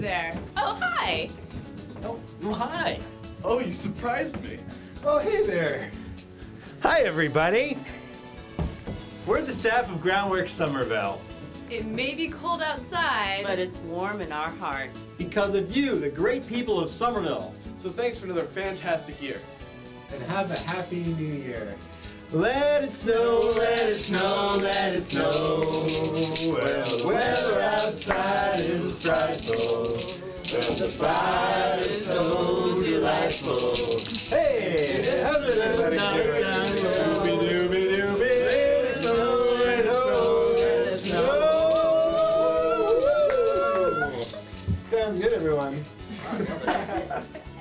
there. Oh, hi. Oh, hi. Oh, you surprised me. Oh, hey there. Hi, everybody. We're the staff of Groundwork Somerville. It may be cold outside, But it's warm in our hearts. Because of you, the great people of Somerville. So thanks for another fantastic year. And have a happy new year. Let it snow, let it snow, let it snow. Well, the weather outside is frightful, but the fire is so delightful. Hey, how's it everybody doing? Doobie-doobie-doobie. Let it snow, let it snow, let it snow. Sounds good, everyone.